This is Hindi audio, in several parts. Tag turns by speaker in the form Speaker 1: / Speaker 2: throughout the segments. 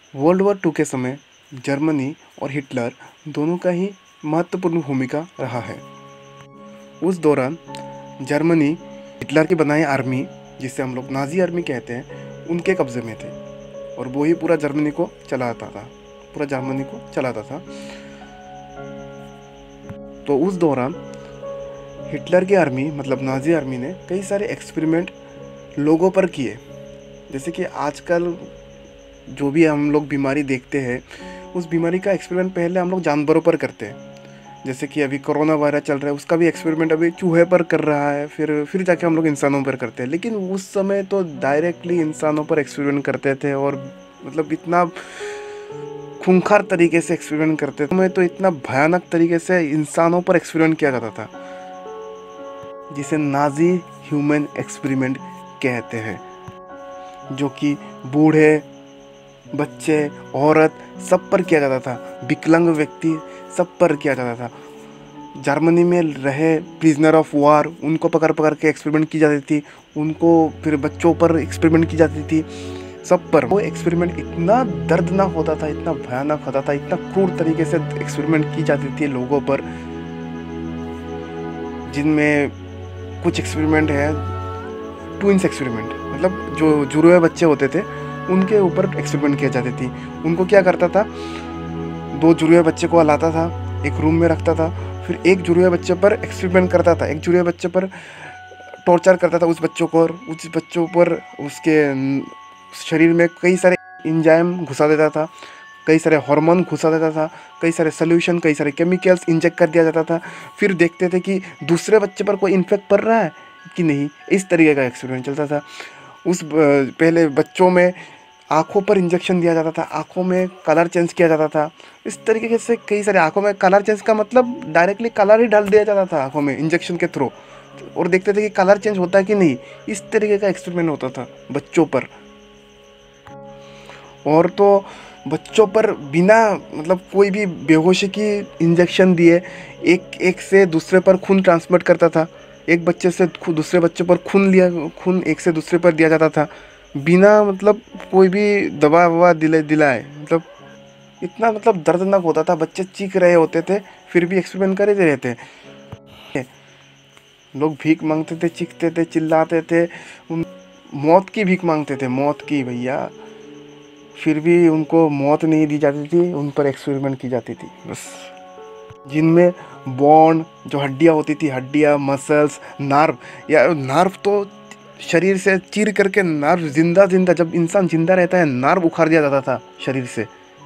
Speaker 1: वर्ल्ड वॉर टू के समय जर्मनी और हिटलर दोनों का ही महत्वपूर्ण भूमिका रहा है। उस दौरान जर्मनी हिटलर की बनाई आर्मी, जिसे हम लोग नाजी आर्मी कहते हैं, उनके कब्जे में थे और वो ही पूरा जर्मनी को चलाता था। तो उस दौरान हिटलर की आर्मी मतलब नाजी आर्मी ने कई सारे एक्सपेरिमेंट लोगों पर किए। जैसे कि आजकल जो भी हम लोग बीमारी देखते हैं, उस बीमारी का एक्सपेरिमेंट पहले हम लोग जानवरों पर करते हैं। जैसे कि अभी कोरोना वायरस चल रहा है, उसका भी एक्सपेरिमेंट अभी चूहे पर कर रहा है, फिर जाके हम लोग इंसानों पर करते हैं। लेकिन उस समय तो डायरेक्टली इंसानों पर एक्सपेरिमेंट करते थे और मतलब इतना खूंखार तरीके से एक्सपेरिमेंट करते थे। में तो इतना भयानक तरीके से इंसानों पर एक्सपेरिमेंट किया जाता था, जिसे नाजी ह्यूमन एक्सपेरिमेंट कहते हैं, जो कि बूढ़े, बच्चे, औरत सब पर किया जाता था। विकलांग व्यक्ति सब पर किया जाता था। जर्मनी में रहे प्रिजनर ऑफ वार, उनको पकड़ पकड़ के एक्सपेरिमेंट की जाती थी। उनको फिर बच्चों पर एक्सपेरिमेंट की जाती थी, सब पर। वो एक्सपेरिमेंट इतना दर्दनाक होता था, इतना भयानक होता था, इतना क्रूर तरीके से एक्सपेरिमेंट की जाती थी लोगों पर, जिनमें कुछ एक्सपेरिमेंट है ट्विंस एक्सपेरिमेंट, मतलब जो जुड़वे बच्चे होते थे उनके ऊपर एक्सपेरिमेंट किया जाती थी। उनको क्या करता था, दो जुड़वे बच्चे को लाता था, एक रूम में रखता था, फिर एक जुड़वे बच्चे पर एक्सपेरिमेंट करता था, एक जुड़वे बच्चे पर टॉर्चर करता था उस बच्चों को, और उस बच्चों पर उसके शरीर में कई सारे इंजाइम घुसा देता था, कई सारे हार्मोन घुसा देता था, कई सारे सोल्यूशन, कई सारे केमिकल्स इंजेक्ट कर दिया जाता था। फिर देखते थे कि दूसरे बच्चे पर कोई इन्फेक्ट पड़ रहा है कि नहीं। इस तरीके का एक्सपेरिमेंट चलता था। पहले बच्चों में आँखों पर इंजेक्शन दिया जाता था, आँखों में कलर चेंज किया जाता था। इस तरीके से कई सारे, आँखों में कलर चेंज का मतलब डायरेक्टली कलर ही डाल दिया जाता था आँखों में इंजेक्शन के थ्रू, और देखते थे कि कलर चेंज होता है कि नहीं। इस तरीके का एक्सपेरिमेंट होता था बच्चों पर। और तो बच्चों पर बिना मतलब कोई भी बेहोशी की इंजेक्शन दिए एक एक से दूसरे पर खून ट्रांसमिट करता था। एक बच्चे से दूसरे बच्चे पर खून एक से दूसरे पर दिया जाता था, बिना मतलब कोई भी दवा ववा दिलाए। मतलब इतना मतलब दर्दनाक होता था, बच्चे चीख रहे होते थे फिर भी एक्सपेरिमेंट कर ही रहते। लोग भीख मांगते थे, चीखते थे, चिल्लाते थे, उन मौत की भीख मांगते थे, मौत की भैया। फिर भी उनको मौत नहीं दी जाती थी, उन पर एक्सपेरिमेंट की जाती थी बस। जिनमें बोन, जो हड्डियाँ होती थी, हड्डियाँ, मसल्स, नार्व, या नार्व तो शरीर से चीर करके नार्व जिंदा जब इंसान जिंदा रहता है, नार्व उखाड़ दिया जाता था शरीर से,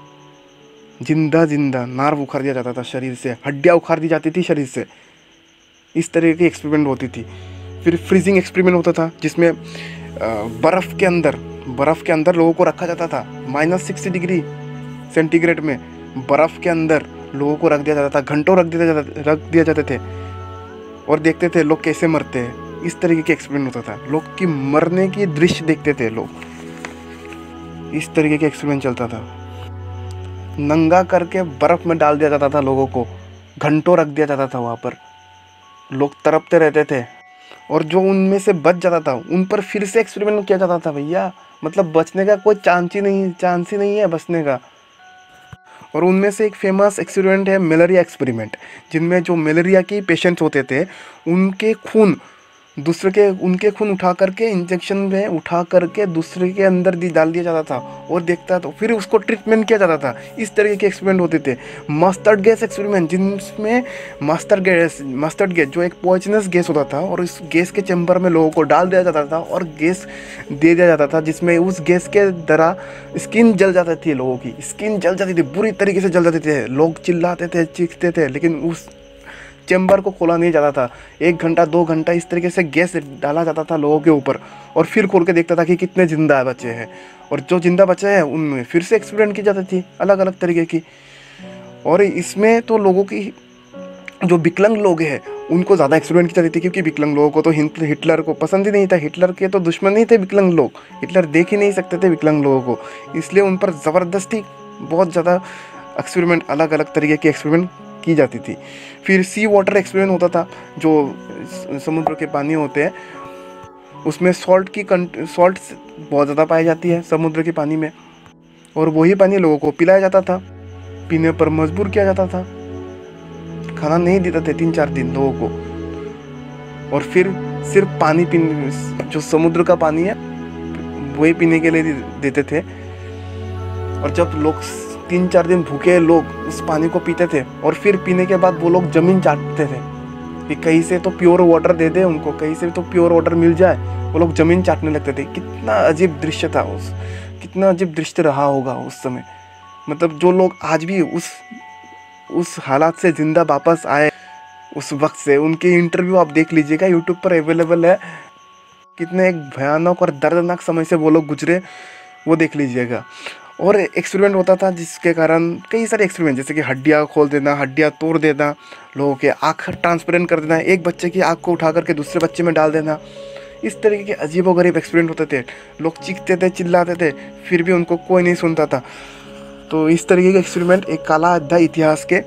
Speaker 1: जिंदा नार्व उखाड़ दिया जाता था शरीर से, हड्डियाँ उखाड़ दी जाती थी शरीर से। इस तरह की एक्सपेरिमेंट होती थी। फिर फ्रीजिंग एक्सपेरिमेंट होता था, जिसमें बर्फ़ के अंदर लोगों को रखा जाता था। -60 डिग्री सेंटीग्रेड में बर्फ़ के अंदर लोगों को रख दिया जाता था, घंटों रख दिया जाते थे, और देखते थे लोग कैसे मरते हैं। इस तरीके के एक्सपेरिमेंट होता था, लोग की मरने की दृश्य देखते थे लोग। इस तरीके के एक्सपेरिमेंट चलता था। नंगा करके बर्फ़ में डाल दिया जाता था लोगों को, घंटों रख दिया जाता था वहाँ पर, लोग तड़पते रहते थे। और जो उनमें से बच जाता था उन पर फिर से एक्सपेरिमेंट किया जाता था भैया। मतलब बचने का कोई चांस ही नहीं है बचने का। और उनमें से एक फेमस एक्सपेरिमेंट है मलेरिया एक्सपेरिमेंट, जिनमें जो मलेरिया के पेशेंट्स होते थे उनके खून उठा करके इंजेक्शन में उठा करके दूसरे के अंदर डाल दिया जाता था, और देखता तो फिर उसको ट्रीटमेंट किया जाता था। इस तरीके के एक्सपेरिमेंट होते थे। मस्टर्ड गैस एक्सपेरिमेंट, जिसमें मस्टर्ड गैस जो एक पॉइजनस गैस होता था, और इस गैस के चैम्बर में लोगों को डाल दिया जाता था और गैस दे दिया जाता था, जिसमें उस गैस के द्वारा स्किन जल जाती थी, लोगों की स्किन जल जाती थी, बुरी तरीके से जल जाते थे, लोग चिल्लाते थे, चीखते थे। लेकिन उस चैम्बर को खोला नहीं जाता था। 1 घंटा 2 घंटा इस तरीके से गैस डाला जाता था लोगों के ऊपर, और फिर खोल के देखता था कि कितने जिंदा बचे हैं। और जो जिंदा बचे हैं उनमें फिर से एक्सपेरिमेंट की जाती थी अलग अलग तरीके की। और इसमें तो लोगों की, जो विकलांग लोग हैं उनको ज़्यादा एक्सपेरिमेंट की जाती थी, क्योंकि विकलांग लोगों को तो हिटलर को पसंद ही नहीं था। हिटलर के तो दुश्मन नहीं थे विकलांग लोग, हिटलर देख ही नहीं सकते थे विकलांग लोगों को, इसलिए उन पर ज़बरदस्ती बहुत ज़्यादा एक्सपेरिमेंट, अलग अलग तरीके के एक्सपेरिमेंट की जाती थी। फिर सी वाटर एक्सपेरिमेंट होता था, जो समुद्र के पानी होते हैं उसमें सॉल्ट बहुत ज़्यादा पाई जाती है समुद्र के पानी में। और वही पानी लोगों को पिलाया जाता था, पीने पर मजबूर किया जाता था, खाना नहीं देते थे 3-4 दिन लोगों को। और फिर सिर्फ पानी पीने, जो समुद्र का पानी है वही पीने के लिए देते थे। और जब लोग 3-4 दिन भूखे लोग उस पानी को पीते थे और फिर पीने के बाद वो लोग जमीन चाटते थे कि कहीं से तो प्योर वाटर दे दे उनको, कहीं से तो प्योर वाटर मिल जाए, वो लोग जमीन चाटने लगते थे। कितना अजीब दृश्य था कितना अजीब दृश्य रहा होगा उस समय। मतलब जो लोग आज भी उस हालात से जिंदा वापस आए उस वक्त से, उनके इंटरव्यू आप देख लीजिएगा, यूट्यूब पर अवेलेबल है। कितने एक भयानक और दर्दनाक समय से वो लोग गुजरे, वो देख लीजिएगा। और एक्सपेरिमेंट होता था जिसके कारण कई सारे एक्सपेरिमेंट, जैसे कि हड्डियाँ खोल देना, हड्डियाँ तोड़ देना, लोगों के आँख ट्रांसपेरेंट कर देना, एक बच्चे की आँख को उठा करके दूसरे बच्चे में डाल देना। इस तरीके के अजीबोगरीब एक्सपेरिमेंट होते थे। लोग चीखते थे, चिल्लाते थे, फिर भी उनको कोई नहीं सुनता था। तो इस तरीके के एक्सपेरिमेंट एक काला अध्याय इतिहास के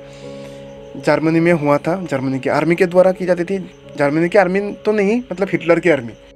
Speaker 1: जर्मनी में हुआ था। जर्मनी की आर्मी के द्वारा की जाती थी। जर्मनी की आर्मी तो नहीं, मतलब हिटलर की आर्मी।